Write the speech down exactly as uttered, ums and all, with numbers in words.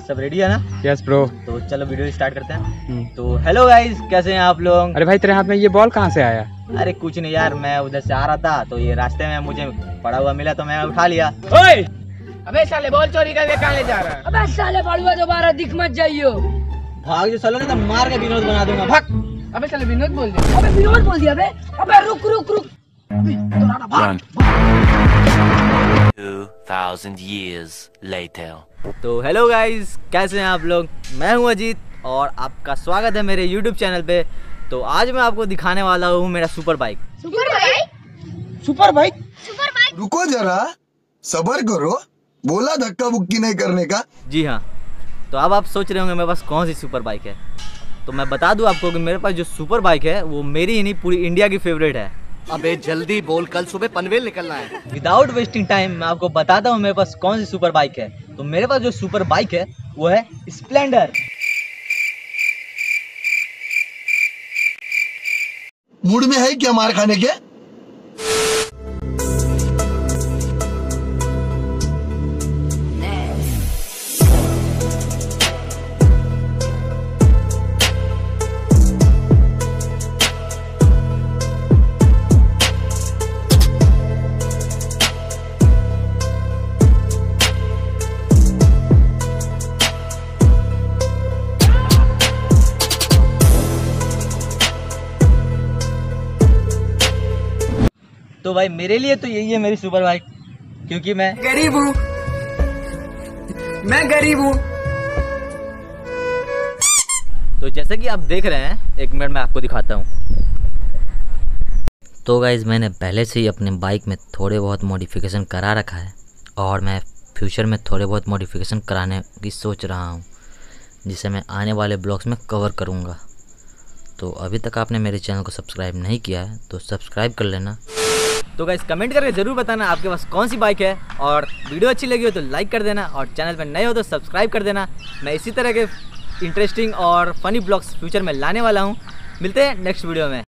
सब रेडी है ना? Yes bro. तो चलो वीडियो स्टार्ट करते हैं। तो हेलो गाइस, कैसे हैं आप लोग? अरे भाई तेरे हाथ में ये बॉल कहाँ से आया? अरे कुछ नहीं यार, मैं उधर से आ रहा था तो ये रास्ते में मुझे पड़ा हुआ मिला तो मैं उठा लिया। ओए! अबे साले बॉल चोरी करके कहाँ ले जा रहा है? अबे साले बड़ुआ दोबारा दिख मत जाइयो। भाग जो सालों ने तो मार के विनोद बना दूंगा। भाग। अबे साले विनोद बोल दिया। अबे विनोद बोल दिया बे। अबे रुक रुक रुक। अबे दोबारा भाग। two thousand years later. तो हेलो गाइस, कैसे हैं आप लोग? मैं हूं अजीत और आपका स्वागत है मेरे यूट्यूब चैनल पे। तो आज मैं आपको दिखाने वाला हूं मेरा super bike. Super bike? Super bike? Super bike? रुको जरा, सबर करो, बोला धक्का बुक्की नहीं करने का। जी हाँ, तो अब आप सोच रहे होंगे मेरे पास कौन सी सुपर बाइक है। तो मैं बता दूं आपको कि मेरे पास जो सुपर बाइक है वो मेरी ही नहीं पूरी इंडिया की फेवरेट है। अबे जल्दी बोल, कल सुबह पनवेल निकलना है। विदाउट वेस्टिंग टाइम मैं आपको बताता हूँ मेरे पास कौन सी सुपर बाइक है। तो मेरे पास जो सुपर बाइक है वो है स्प्लेंडर। मूड में है क्या मार खाने के? तो भाई मेरे लिए तो यही है मेरी सुपर बाइक, क्योंकि मैं गरीब हूँ, मैं गरीब हूँ। तो जैसे कि आप देख रहे हैं, एक मिनट में आपको दिखाता हूँ। तो गाइज मैंने पहले से ही अपने बाइक में थोड़े बहुत मॉडिफिकेशन करा रखा है और मैं फ्यूचर में थोड़े बहुत मॉडिफिकेशन कराने की सोच रहा हूँ, जिसे मैं आने वाले ब्लॉग्स में कवर करूँगा। तो अभी तक आपने मेरे चैनल को सब्सक्राइब नहीं किया है तो सब्सक्राइब कर लेना। तो गाइस कमेंट करके ज़रूर बताना आपके पास कौन सी बाइक है, और वीडियो अच्छी लगी हो तो लाइक कर देना और चैनल पर नए हो तो सब्सक्राइब कर देना। मैं इसी तरह के इंटरेस्टिंग और फनी ब्लॉग्स फ्यूचर में लाने वाला हूँ। मिलते हैं नेक्स्ट वीडियो में।